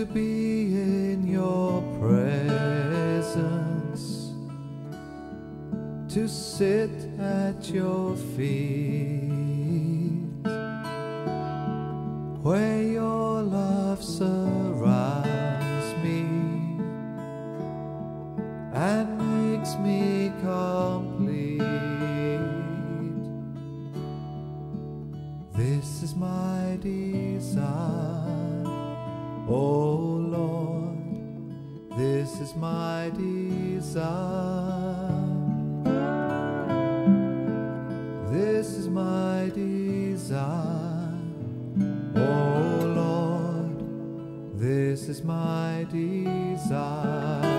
be in your presence, to sit at your feet, where your love surrounds me and makes me complete. This is my desire, oh Lord, this is my desire. This is my desire, oh Lord, this is my desire.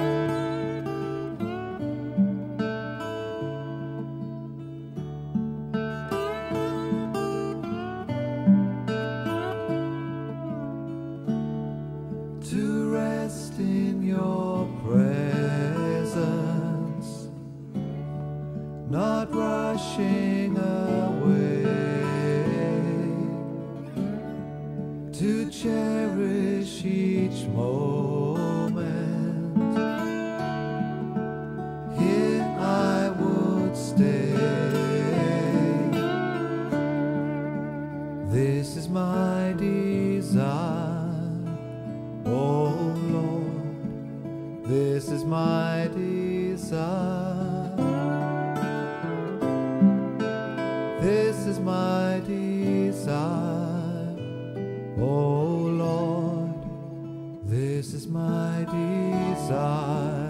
To rest in your presence, not rushing away, to cherish each moment. Here I would stay. This is my desire, oh Lord, this is my desire. This is my desire, oh Lord, this is my desire.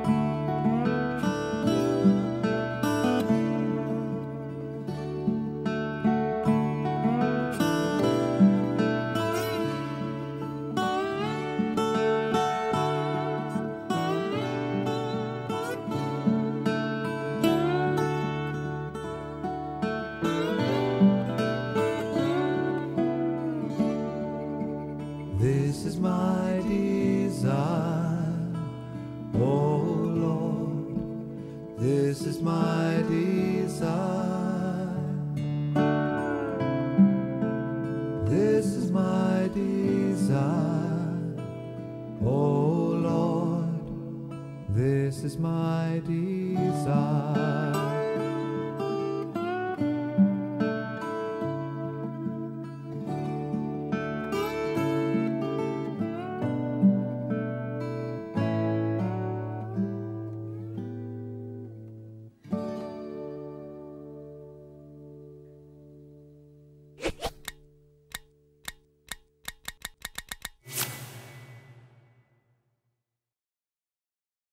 This is my desire, oh Lord, this is my desire. This is my desire, oh Lord, this is my desire.